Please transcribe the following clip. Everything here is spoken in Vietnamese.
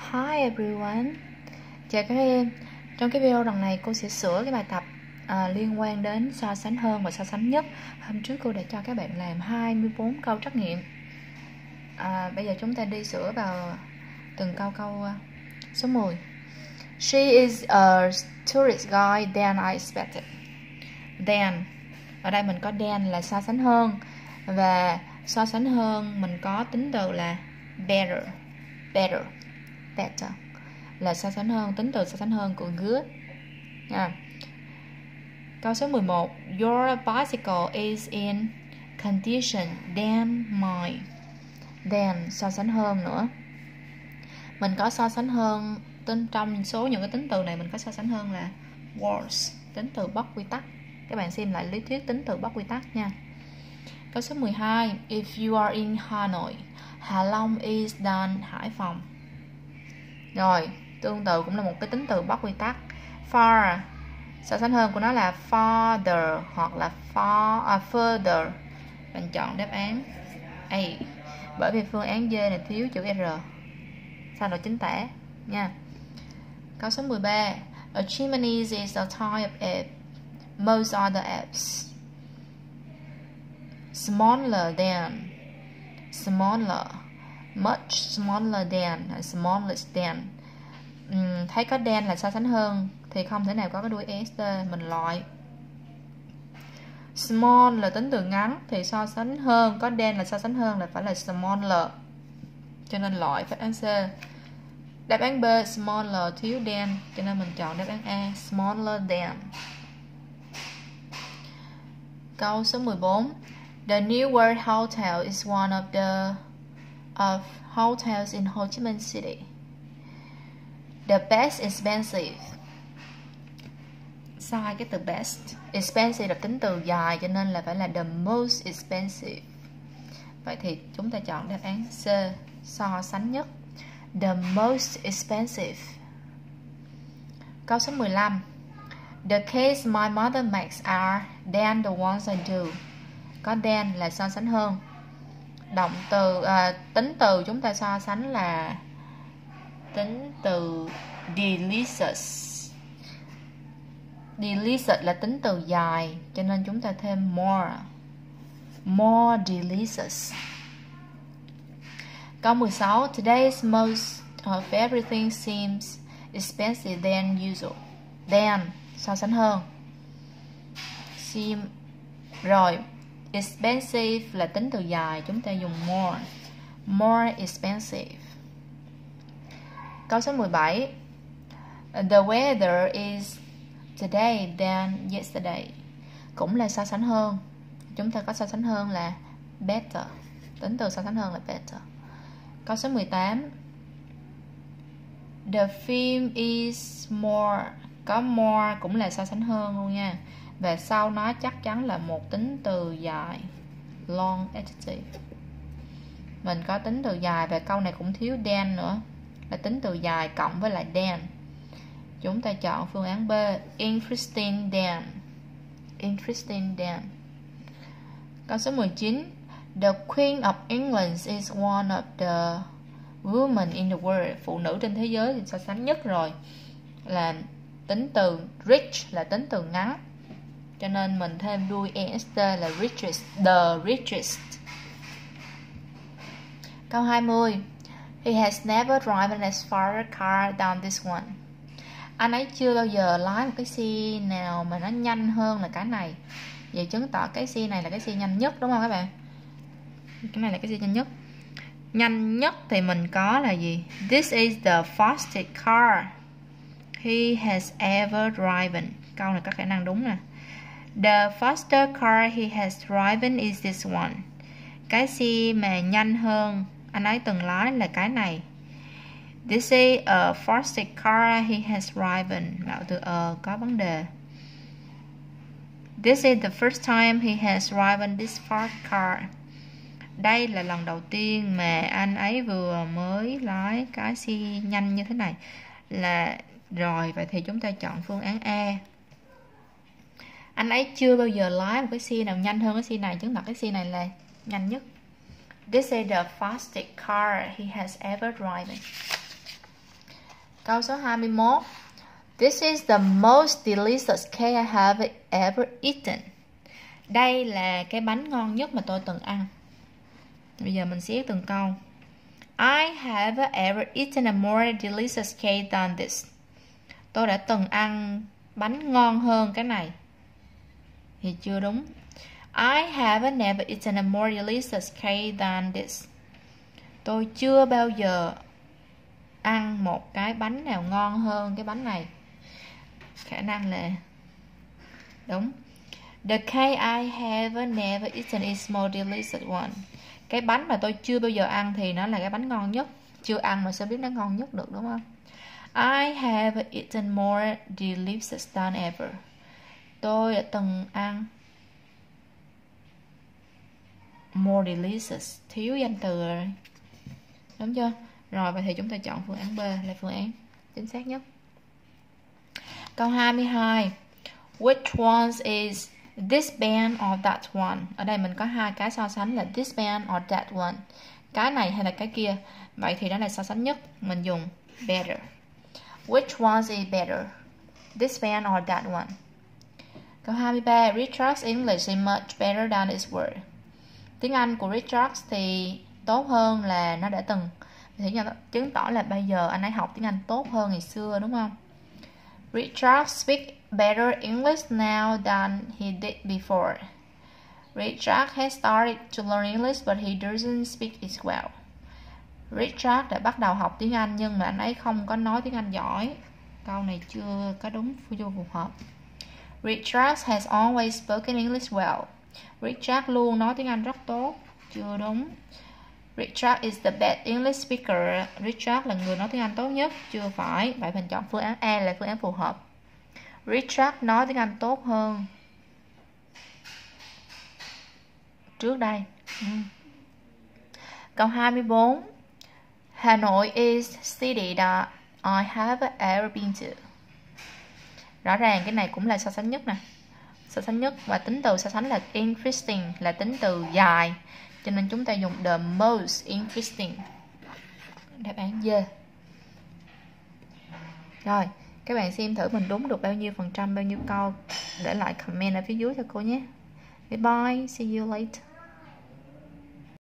Hi everyone, chào các em. Trong cái video lần này cô sẽ sửa cái bài tập liên quan đến so sánh hơn và so sánh nhất. Hôm trước cô đã cho các bạn làm 24 câu trắc nghiệm. Bây giờ chúng ta đi sửa vào từng câu. Số 10. She is a tourist guide than I expected. Than, ở đây mình có than là so sánh hơn, và so sánh hơn mình có tính từ là better là so sánh hơn, tính từ so sánh hơn của good nha. Câu số 11. Your bicycle is in condition than mine. Than so sánh hơn nữa, mình có so sánh hơn trong số những cái tính từ này, mình có so sánh hơn là worse, tính từ bất quy tắc. Các bạn xem lại lý thuyết tính từ bất quy tắc nha. Câu số 12. If you are in Hanoi, Hạ Long is than Hải Phòng. Rồi, tương tự cũng là một cái tính từ bất quy tắc. Far, so sánh hơn của nó là farther hoặc là further. Bạn chọn đáp án A, bởi vì phương án D này thiếu chữ R. Sao đổi chính tả nha. Câu số 13. A chimney is a type of ape. Most other apes smaller than, much smaller than, smallest than. Thấy có than là so sánh hơn thì không thể nào có cái đuôi est, mình loại. Small là tính từ ngắn thì so sánh hơn, có than là so sánh hơn là phải là smaller, cho nên loại phát án C. Đáp án B smaller thiếu than, cho nên mình chọn đáp án A smaller than. Câu số 14. The New World Hotel is one of the hotels in Ho Chi Minh City. The best expensive. Sai cái từ best. Expensive là tính từ dài cho nên là phải là the most expensive. Vậy thì chúng ta chọn đáp án C, so sánh nhất. The most expensive. Câu số 15. The cakes my mother makes are than the ones I do. Có than là so sánh hơn. Động từ tính từ chúng ta so sánh là tính từ delicious. Delicious là tính từ dài cho nên chúng ta thêm more delicious. Câu 16. Today's most of everything seems expensive than usual. Than so sánh hơn. Rồi, expensive là tính từ dài, chúng ta dùng more expensive. Câu số 17. The weather is today than yesterday. Cũng là so sánh hơn, chúng ta có so sánh hơn là better, tính từ so sánh hơn là better. Câu số 18. The film is more. Có more cũng là so sánh hơn luôn nha. Và sau nó chắc chắn là một tính từ dài, long adjective. Mình có tính từ dài và câu này cũng thiếu than nữa, là tính từ dài cộng với lại than. Chúng ta chọn phương án B, interesting than. Câu số 19. The Queen of England is one of the women in the world. Phụ nữ trên thế giới thì so sánh nhất rồi, là tính từ rich là tính từ ngắn, cho nên mình thêm đuôi est là richest, the richest. Câu 20. He has never driven as far a car than this one. Anh ấy chưa bao giờ lái một cái xe nào mà nó nhanh hơn là cái này. Vậy chứng tỏ cái xe này là cái xe nhanh nhất, đúng không các bạn? Cái này là cái xe nhanh nhất. Nhanh nhất thì mình có là gì? This is the fastest car he has ever driven. Câu này có khả năng đúng nè. The faster car he has driven is this one. Cái xe mà nhanh hơn anh ấy từng lái là cái này. This is a fastest car he has driven. Mạo từ có vấn đề. This is the first time he has driven this fast car. Đây là lần đầu tiên mà anh ấy vừa mới lái cái xe nhanh như thế này. Là rồi, vậy thì chúng ta chọn phương án A. Anh ấy chưa bao giờ lái một cái xe nào nhanh hơn cái xe này, chứng tỏ cái xe này là nhanh nhất. This is the fastest car he has ever driven. Câu số 21. This is the most delicious cake I have ever eaten. Đây là cái bánh ngon nhất mà tôi từng ăn. Bây giờ mình xét từng câu. I have ever eaten a more delicious cake than this. Tôi đã từng ăn bánh ngon hơn cái này. Thì chưa đúng. I have never eaten a more delicious cake than this. Tôi chưa bao giờ ăn một cái bánh nào ngon hơn cái bánh này. Khả năng là đúng. The cake I have never eaten is more delicious one. Cái bánh mà tôi chưa bao giờ ăn thì nó là cái bánh ngon nhất. Chưa ăn mà sao biết nó ngon nhất được, đúng không? I have eaten more delicious than ever. Tôi đã từng ăn more delicious. Thiếu danh từ rồi. Đúng chưa? Rồi, vậy thì chúng ta chọn phương án B là phương án chính xác nhất. Câu 22. Which one is this band or that one? Ở đây mình có hai cái so sánh là this band or that one. Cái này hay là cái kia. Vậy thì đó là so sánh nhất. Mình dùng better. Which one is better? This band or that one? Câu 23. Richard's English is much better than its word. Tiếng Anh của Richard thì tốt hơn là nó đã từng. Thì chứng tỏ là bây giờ anh ấy học tiếng Anh tốt hơn ngày xưa, đúng không? Richard speaks better English now than he did before. Richard has started to learn English but he doesn't speak it well. Richard đã bắt đầu học tiếng Anh nhưng mà anh ấy không có nói tiếng Anh giỏi. Câu này chưa có đúng, chưa phù hợp. Richard has always spoken English well. Richard luôn nói tiếng Anh rất tốt. Chưa đúng. Richard is the best English speaker. Richard là người nói tiếng Anh tốt nhất. Chưa phải. Vậy mình chọn phương án A là phương án phù hợp. Richard nói tiếng Anh tốt hơn trước đây. Câu 24. Hanoi is city that I have ever been to. Rõ ràng cái này cũng là so sánh nhất nè. So sánh nhất và tính từ so sánh là interesting, là tính từ dài. Cho nên chúng ta dùng the most interesting. Đáp án D. Rồi, các bạn xem thử mình đúng được bao nhiêu phần trăm, bao nhiêu câu. Để lại comment ở phía dưới cho cô nhé. Bye bye, see you later.